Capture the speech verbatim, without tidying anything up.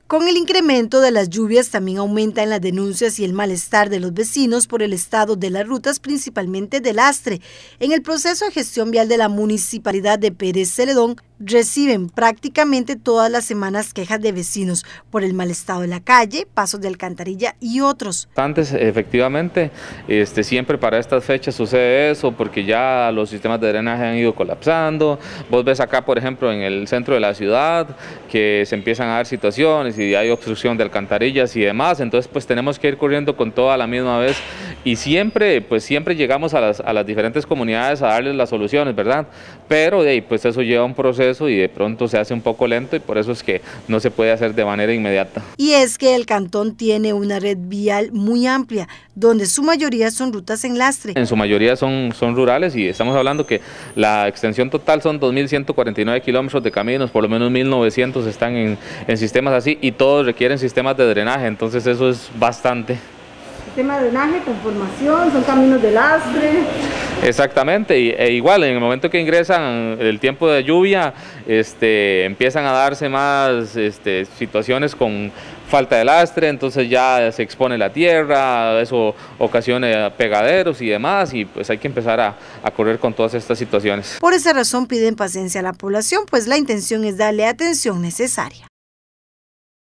Con el incremento de las lluvias también aumentan las denuncias y el malestar de los vecinos por el estado de las rutas, principalmente de lastre. En el proceso de gestión vial de la Municipalidad de Pérez Celedón, reciben prácticamente todas las semanas quejas de vecinos por el mal estado de la calle, pasos de alcantarilla y otros. Antes, efectivamente, este, siempre para estas fechas sucede eso, porque ya los sistemas de drenaje han ido colapsando. Vos ves acá, por ejemplo, en el centro de la ciudad, que se empiezan a dar situaciones y hay obstrucción de alcantarillas y demás, entonces pues tenemos que ir corriendo con todo a la misma vez y siempre, pues siempre llegamos a las, a las diferentes comunidades a darles las soluciones, ¿verdad? Pero de ahí, pues eso lleva un proceso y de pronto se hace un poco lento y por eso es que no se puede hacer de manera inmediata. Y es que el cantón tiene una red vial muy amplia, donde su mayoría son rutas en lastre. En su mayoría son, son rurales y estamos hablando que la extensión total son dos mil ciento cuarenta y nueve kilómetros de caminos, por lo menos mil novecientos están en, en sistemas así y todos requieren sistemas de drenaje, entonces eso es bastante. Sistema de drenaje, conformación, son caminos de lastre. Exactamente, y, e igual en el momento que ingresan el tiempo de lluvia, este, empiezan a darse más este, situaciones con falta de lastre, entonces ya se expone la tierra, eso ocasiona pegaderos y demás, y pues hay que empezar a, a correr con todas estas situaciones. Por esa razón piden paciencia a la población, pues la intención es darle atención necesaria.